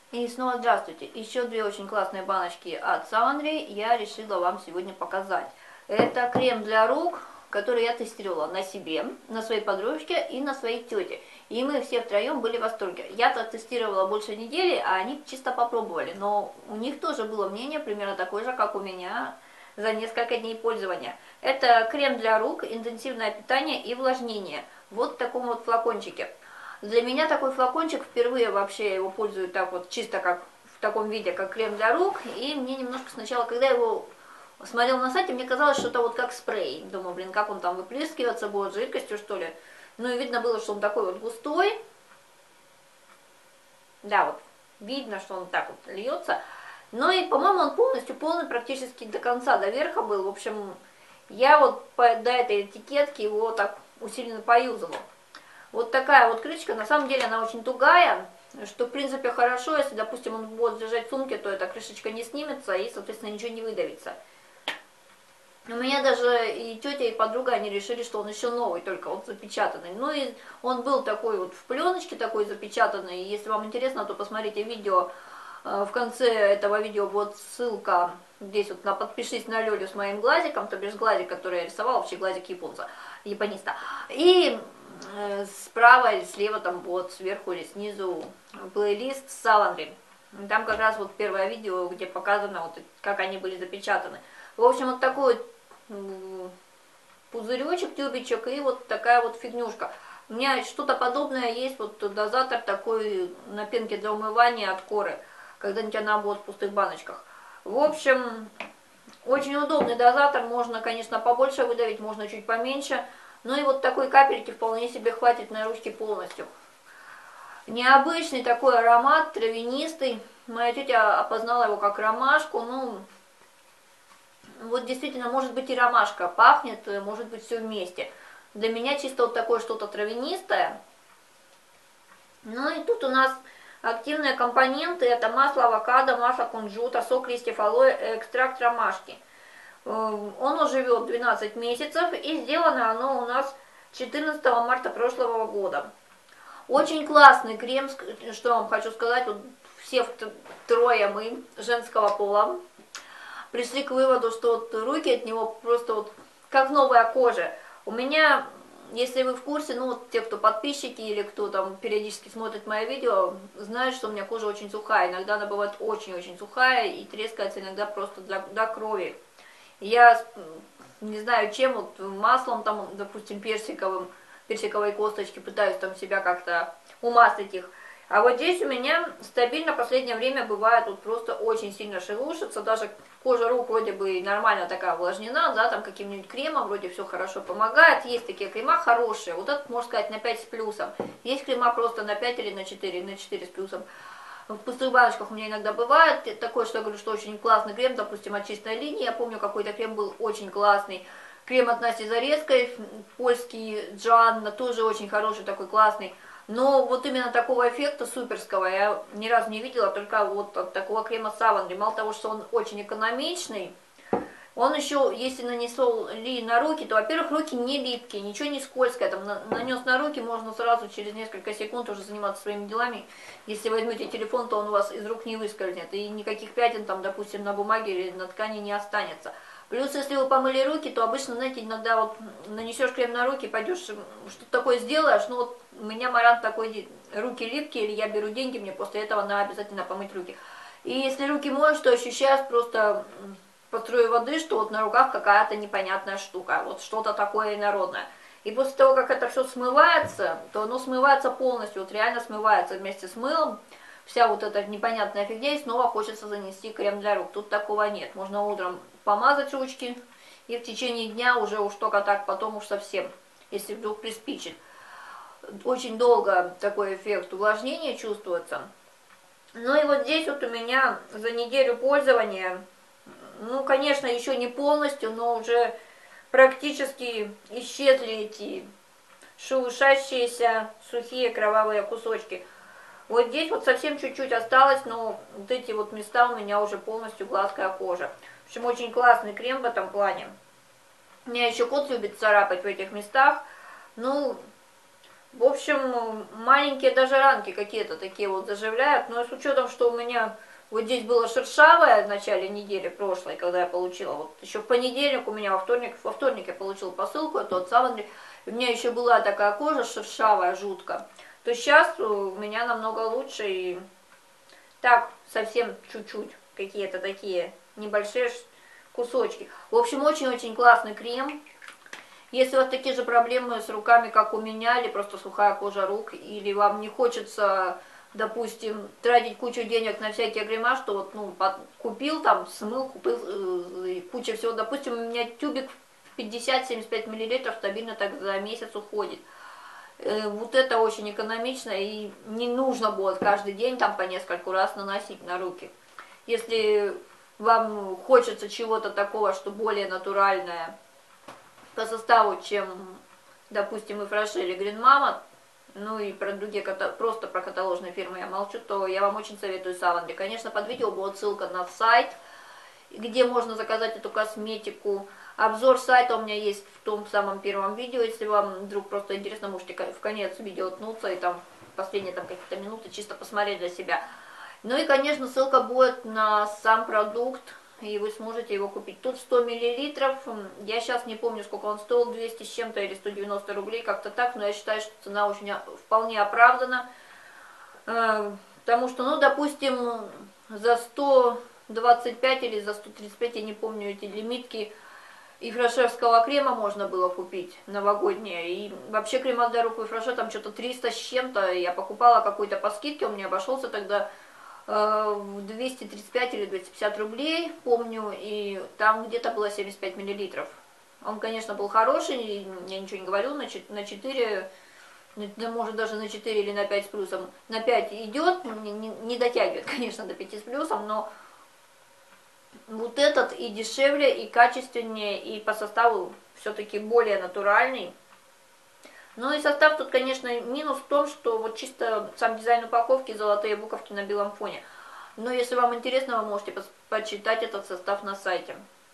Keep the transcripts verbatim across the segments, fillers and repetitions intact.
И снова здравствуйте. Еще две очень классные баночки от Савандри я решила вам сегодня показать. Это крем для рук, который я тестировала на себе, на своей подружке и на своей тете. И мы все втроем были в восторге. Я-то тестировала больше недели, а они чисто попробовали. Но у них тоже было мнение примерно такое же, как у меня за несколько дней пользования. Это крем для рук, интенсивное питание и увлажнение. Вот в таком вот флакончике. Для меня такой флакончик, впервые вообще я его пользую так вот, чисто как в таком виде, как крем для рук. И мне немножко сначала, когда я его смотрела на сайте, мне казалось, что это вот как спрей. Думаю, блин, как он там выплескиваться будет, жидкостью что ли. Ну и видно было, что он такой вот густой. Да, вот видно, что он так вот льется. Ну и, по-моему, он полностью полный, практически до конца, до верха был. В общем, я вот по, до этой этикетки его так усиленно поюзала. Вот такая вот крышечка, на самом деле она очень тугая, что в принципе хорошо, если, допустим, он будет лежать в сумке, то эта крышечка не снимется и, соответственно, ничего не выдавится. У меня даже и тетя, и подруга, они решили, что он еще новый, только вот запечатанный. Ну и он был такой вот в пленочке, такой запечатанный. Если вам интересно, то посмотрите видео. В конце этого видео будет ссылка здесь вот на «Подпишись на Лёлю» с моим глазиком, то бишь глазик, который я рисовала, вообще глазик японца, япониста. И справа или слева, там вот сверху или снизу плейлист с Савандри. Там как раз вот первое видео, где показано, вот как они были запечатаны. В общем, вот такой вот пузыречек, тюбичек и вот такая вот фигнюшка. У меня что-то подобное есть, вот дозатор такой на пенке для умывания от Коры. Когда-нибудь она будет в пустых баночках. В общем, очень удобный дозатор, можно, конечно, побольше выдавить, можно чуть поменьше. Ну и вот такой капельки вполне себе хватит на ручки полностью. Необычный такой аромат, травянистый. Моя тетя опознала его как ромашку. Ну, вот действительно, может быть и ромашка пахнет, может быть все вместе. Для меня чисто вот такое что-то травянистое. Ну и тут у нас активные компоненты. Это масло авокадо, масло кунжута, сок листьев алоэ, экстракт ромашки. Он живет двенадцать месяцев, и сделано оно у нас четырнадцатого марта прошлого года. Очень классный крем, что вам хочу сказать, вот все трое мы женского пола пришли к выводу, что вот руки от него просто вот как новая кожа. У меня, если вы в курсе, ну вот те, кто подписчики или кто там периодически смотрит мои видео, знают, что у меня кожа очень сухая. Иногда она бывает очень-очень сухая и трескается иногда просто до, до крови. Я не знаю чем, вот маслом там, допустим, персиковым, персиковой косточки пытаюсь там себя как-то умаслить их. А вот здесь у меня стабильно в последнее время бывает вот просто очень сильно шелушится, даже кожа рук вроде бы нормально такая увлажнена, да, там каким-нибудь кремом вроде все хорошо помогает. Есть такие крема хорошие, вот этот, можно сказать, на пять с плюсом. Есть крема просто на пять или на четыре, на четыре с плюсом. В пустых баночках у меня иногда бывает такое, что я говорю, что очень классный крем, допустим, от чистой линии. Я помню, какой-то крем был очень классный. Крем от Насти Зарецкой, польский Джанна, тоже очень хороший, такой классный. Но вот именно такого эффекта суперского я ни разу не видела, только вот от такого крема Савандри. Мало того, что он очень экономичный, он еще, если нанесел ли на руки, то, во-первых, руки не липкие, ничего не скользкое. Там нанес на руки, можно сразу через несколько секунд уже заниматься своими делами. Если возьмете телефон, то он у вас из рук не выскользнет. И никаких пятен там, допустим, на бумаге или на ткани не останется. Плюс, если вы помыли руки, то обычно, знаете, иногда вот нанесешь крем на руки, пойдешь, что-то такое сделаешь. Ну вот у меня Маран такой, руки липкие, или я беру деньги, мне после этого надо обязательно помыть руки. И если руки моешь, то ощущаешь просто по струю воды, что вот на руках какая-то непонятная штука, вот что-то такое инородное. И после того, как это все смывается, то оно смывается полностью, вот реально смывается вместе с мылом. Вся вот эта непонятная фигня, и снова хочется занести крем для рук. Тут такого нет. Можно утром помазать ручки, и в течение дня уже уж только так, потом уж совсем, если вдруг приспичит. Очень долго такой эффект увлажнения чувствуется. Ну и вот здесь вот у меня за неделю пользования, ну, конечно, еще не полностью, но уже практически исчезли эти шелушащиеся сухие кровавые кусочки. Вот здесь вот совсем чуть-чуть осталось, но вот эти вот места у меня уже полностью гладкая кожа. В общем, очень классный крем в этом плане. У меня еще кот любит царапать в этих местах. Ну, В общем, маленькие даже ранки какие-то такие вот заживляют, но с учетом, что у меня вот здесь было шершавое в начале недели прошлой, когда я получила, вот еще в понедельник у меня, во вторник, во вторник я получила посылку, эту от Савандри, у меня еще была такая кожа шершавая, жутко, то сейчас у меня намного лучше, и так, совсем чуть-чуть, какие-то такие небольшие кусочки. В общем, очень-очень классный крем. Если у вас такие же проблемы с руками, как у меня, или просто сухая кожа рук, или вам не хочется, допустим, тратить кучу денег на всякие крема, что вот, ну, под, купил там, смыл, купил э, куча всего. Допустим, у меня тюбик в пятьдесят-семьдесят пять миллилитров стабильно так за месяц уходит. Э, вот это очень экономично, и не нужно будет каждый день там по нескольку раз наносить на руки. Если вам хочется чего-то такого, что более натуральное по составу, чем, допустим, и Фраше или Green Mama, ну и про другие, просто про каталожные фирмы я молчу, то я вам очень советую Савандри. Конечно, под видео будет ссылка на сайт, где можно заказать эту косметику. Обзор сайта у меня есть в том самом первом видео, если вам вдруг просто интересно, можете в конец видео ткнуться и там последние там какие-то минуты чисто посмотреть для себя. Ну и, конечно, ссылка будет на сам продукт, и вы сможете его купить. Тут сто миллилитров, я сейчас не помню, сколько он стоил, двести с чем-то или сто девяносто рублей, как-то так, но я считаю, что цена очень вполне оправдана, потому что, ну, допустим, за сто двадцать пять или за сто тридцать пять, я не помню, эти лимитки и фрашевского крема можно было купить новогодние, и вообще крема для рук и фраше там что-то триста с чем-то, я покупала какой-то по скидке, он мне обошелся тогда в двести тридцать пять или двести пятьдесят рублей, помню, и там где-то было семьдесят пять миллилитров. Он, конечно, был хороший, я ничего не говорю, на четыре, может даже на четыре или на пять с плюсом. На пять идет, не, не, не дотягивает, конечно, до пяти с плюсом, но вот этот и дешевле, и качественнее, и по составу все-таки более натуральный. Ну и состав тут, конечно, минус в том, что вот чисто сам дизайн упаковки, золотые буковки на белом фоне. Но если вам интересно, вы можете почитать этот состав на сайте.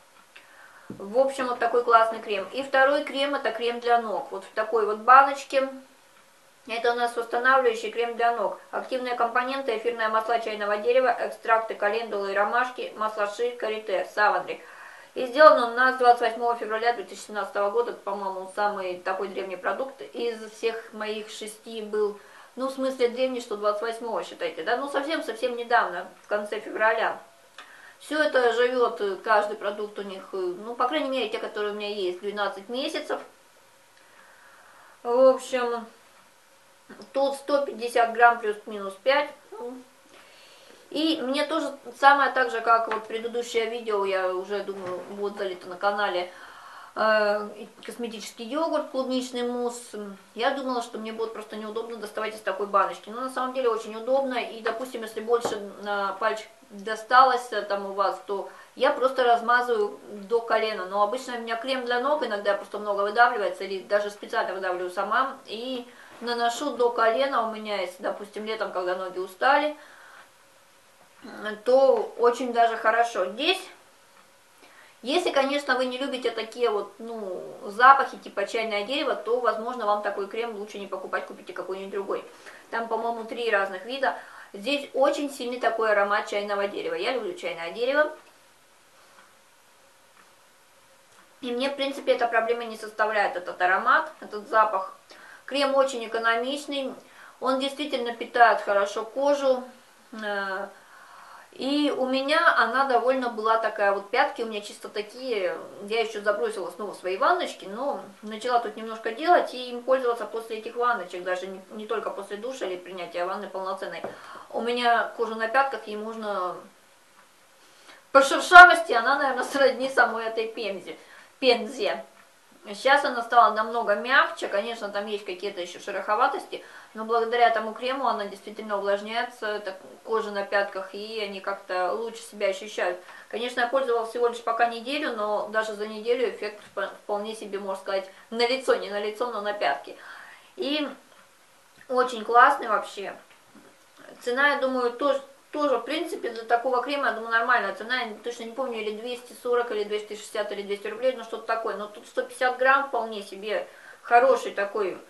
В общем, вот такой классный крем. И второй крем, это крем для ног. Вот в такой вот баночке. Это у нас восстанавливающий крем для ног. Активные компоненты: эфирное масло чайного дерева, экстракты календулы и ромашки, масло ши, карите, Савандри. И сделан он у нас двадцать восьмого февраля две тысячи семнадцатого года, по-моему, самый такой древний продукт из всех моих шести был, ну, в смысле древний, что двадцать восьмого считайте, да, ну, совсем-совсем недавно, в конце февраля. Все это живет, каждый продукт у них, ну, по крайней мере, те, которые у меня есть, двенадцать месяцев. В общем, тут сто пятьдесят грамм плюс-минус пять. И мне тоже самое так же, как вот предыдущее видео, я уже думаю, будет залито на канале, э, косметический йогурт, клубничный мусс. Я думала, что мне будет просто неудобно доставать из такой баночки. Но на самом деле очень удобно. И, допустим, если больше на пальчик досталось там у вас, то я просто размазываю до колена. Но обычно у меня крем для ног, иногда просто много выдавливается, или даже специально выдавливаю сама. И наношу до колена. У меня есть, допустим, летом, когда ноги устали, то очень даже хорошо. Здесь, если, конечно, вы не любите такие вот, ну, запахи типа чайное дерево, то, возможно, вам такой крем лучше не покупать, купите какой-нибудь другой. Там, по-моему, три разных вида. Здесь очень сильный такой аромат чайного дерева. Я люблю чайное дерево. И мне, в принципе, эта проблема не составляет, этот аромат, этот запах. Крем очень экономичный. Он действительно питает хорошо кожу. И у меня она довольно была такая, вот пятки у меня чисто такие, я еще забросила снова свои ванночки, но начала тут немножко делать и им пользоваться после этих ванночек, даже не, не только после душа или принятия ванны полноценной. У меня кожа на пятках, ей можно по шершавости, она, наверное, сродни самой этой пензе. пензе. Сейчас она стала намного мягче, конечно, там есть какие-то еще шероховатости, но благодаря тому крему она действительно увлажняется, это кожа на пятках, и они как-то лучше себя ощущают. Конечно, я пользовалась всего лишь пока неделю, но даже за неделю эффект вполне себе, можно сказать, на лицо, не на лицо, но на пятки. И очень классный вообще. Цена, я думаю, тоже... Тоже, в принципе, для такого крема, я думаю, нормальная цена. Я точно не помню, или двести сорок, или двести шестьдесят, или двести рублей, но что-то такое. Но тут сто пятьдесят грамм вполне себе хороший такой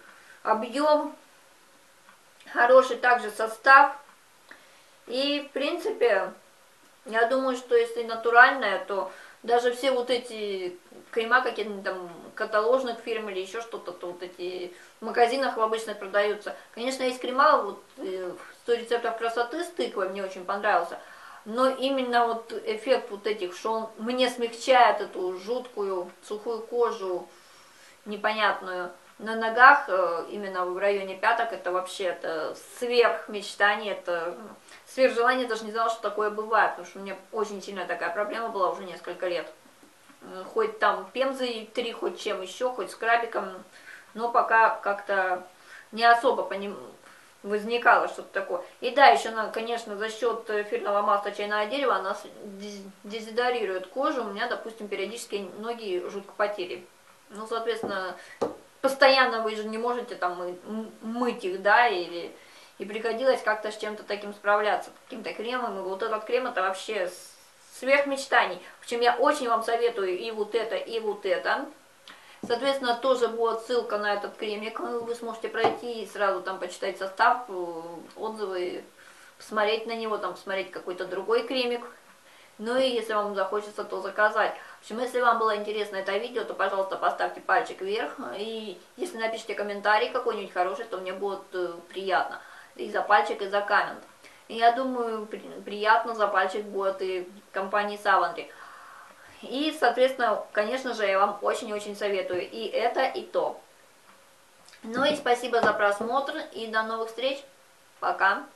объем, хороший также состав. И, в принципе, я думаю, что если натуральное, то даже все вот эти крема какие-то там каталожных фирм или еще что-то, то вот эти в магазинах обычно продаются. Конечно, есть крема, вот сто рецептов красоты с тыквой мне очень понравился, но именно вот эффект вот этих, что он мне смягчает эту жуткую сухую кожу непонятную на ногах, именно в районе пяток, это вообще это сверх мечтаний, это сверх желания, даже не знала, что такое бывает, потому что у меня очень сильная такая проблема была уже несколько лет. Хоть там пемзой три, хоть чем еще, хоть скрабиком, но пока как-то не особо по ним возникало что-то такое. И да, еще, она, конечно, за счет эфирного масла чайного дерева она дезодорирует кожу. У меня, допустим, периодически ноги жутко потели. Ну, соответственно, постоянно вы же не можете там мыть их, да, или... И приходилось как-то с чем-то таким справляться, каким-то кремом. И вот этот крем, это вообще сверх мечтаний. Причем я очень вам советую и вот это, и вот это. Соответственно, тоже будет ссылка на этот кремик. Вы сможете пройти и сразу там почитать состав, отзывы, посмотреть на него, там посмотреть какой-то другой кремик. Ну и если вам захочется, то заказать. В общем, если вам было интересно это видео, то, пожалуйста, поставьте пальчик вверх. И если напишите комментарий какой-нибудь хороший, то мне будет приятно. И за пальчик, и за коммент. И я думаю, при, приятно за пальчик будет и компании Savonry. И, соответственно, конечно же, я вам очень-очень советую и это, и то. Ну и спасибо за просмотр, и до новых встреч. Пока.